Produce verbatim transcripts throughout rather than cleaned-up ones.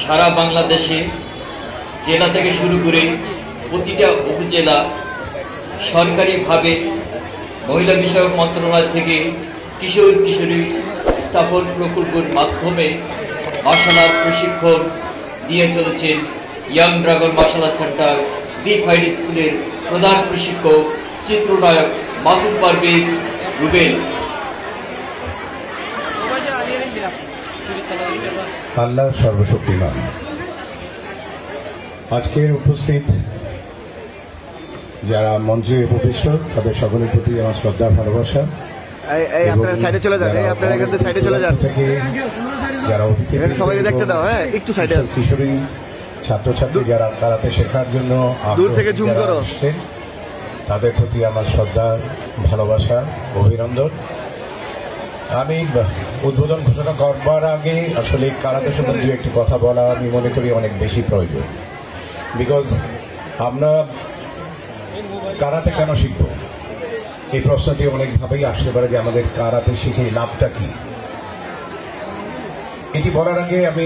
সারা বাংলাদেশে জেলা থেকে শুরু করে প্রতিটা উপজেলা সরকারিভাবে মহিলা বিষয়ক মন্ত্রণালয় থেকে কিশোর কিশোরী স্থাপন প্রকল্পের মাধ্যমে মার্শাল আর্ট প্রশিক্ষণ দিয়ে চলেছেন young dragon martial art centre the ফাইড স্কুলের প্রধান প্রশিক্ষক চিত্রনায়ক মাসুদ পারভেজ রুবেল। আল্লাহ সর্বশক্তিমান। আজকের উপস্থিত যারা মঞ্চে উপবিষ্ট তাদের সকলের প্রতি আমার শ্রদ্ধা ভালোবাসা। আপনারা সাইডে চলে যান, আপনারা এখান থেকে সাইডে চলে যান, যারা অতিথি সবাইকে দেখতে দাও। হ্যাঁ, একটু সাইডে। কিশোরী ছাত্রছাত্রী যারা কারাতে শেখার জন্য দূর থেকে জুম করো, তাদের প্রতি আমার শ্রদ্ধা ভালোবাসা অভিনন্দন। আমি উদ্বোধন ঘোষণা করবার আগে আসলে কারাতে সম্বন্ধে একটি কথা বলা আমি মনে করি অনেক বেশি প্রয়োজন। বিকজ আমরা কারাতে কেন শিখব, এই প্রশ্নটি অনেকভাবেই আসতে পারে যে আমাদের কারাতে শিখে লাভটা কি। এটি বলার আগে আমি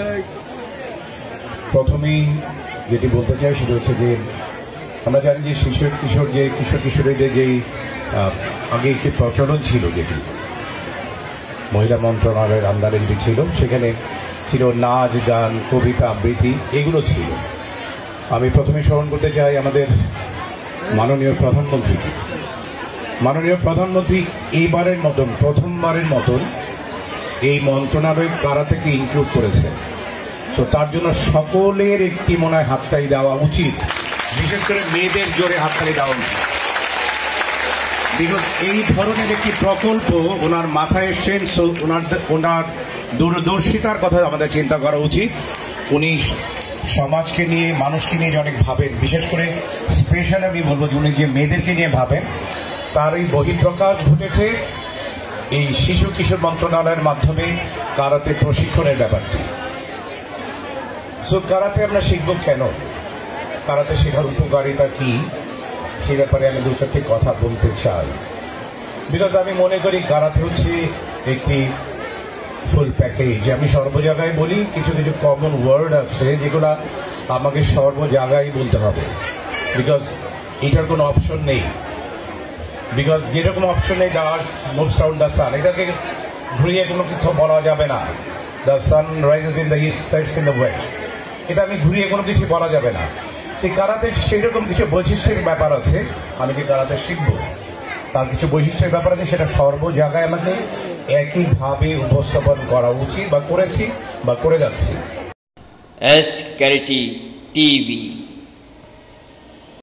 প্রথমেই যেটি বলতে চাই সেটা হচ্ছে যে আমরা জানি যে শিশু কিশোর যে কিশোর কিশোরীদের যেই আগে একটি প্রচলন ছিল, যেটি মহিলা মন্ত্রণালয়ের আন্ডারে যেটি ছিল, সেখানে ছিল নাচ গান কবিতা আবৃত্তি, এগুলো ছিল। আমি প্রথমে স্মরণ করতে চাই আমাদের মাননীয় প্রধানমন্ত্রীকে। মাননীয় প্রধানমন্ত্রী এইবারের মতন প্রথমবারের মতন এই মন্ত্রণালয় কারাতেকে ইনক্লুড করেছে। তো তার জন্য সকলের একটি মনে হয় হাততালি দেওয়া উচিত, বিশেষ করে মেয়েদের জোরে হাততালি দেওয়া উচিত। বিকজ এই ধরনের একটি প্রকল্প ওনার মাথায় এসছেন, ওনার ওনার দূরদর্শিতার কথা আমাদের চিন্তা করা উচিত। উনি সমাজকে নিয়ে মানুষকে নিয়ে অনেক ভাবেন, বিশেষ করে স্পেশাল আমি বলবো যে উনি যে মেয়েদেরকে নিয়ে ভাবেন, তার এই বহিঃপ্রকাশ ঘটেছে এই শিশু কিশোর মন্ত্রণালয়ের মাধ্যমে কারাতে প্রশিক্ষণের ব্যাপারটি। সো কারাতে আমরা শিখব কেন, কারাতে শেখার উপকারিতা কি, সে ব্যাপারে আমি দু চারটি কথা বলতে চাই। বিকজ আমি মনে করি কারাতে হচ্ছে একটি ফুল প্যাকেজ। আমি সর্ব জায়গায় বলি, কিছু কিছু কমন ওয়ার্ড আছে যেগুলো আমাকে সর্ব জায়গায় বলতে হবে, বিকজ এটার কোনো অপশন নেই। বিকজ যেরকম অপশন নেই the earth moves round the sun, এটাকে ঘুরিয়ে কোনো কিছু বলা যাবে না। The sun rises in the east, sets in the west, এটা আমি ঘুরিয়ে কোনো কিছু বলা যাবে না। এই কারাতে সেই রকম কিছু বৈশিষ্ট্যের ব্যাপার আছে। আমি যে কারাতে শিখব তার কিছু বৈশিষ্ট্যের ব্যাপার আছে, সেটা সর্ব জায়গায় আমাকে একইভাবে উপস্থাপন করা উচিত বা করেছি বা করে যাচ্ছি। S karate TV.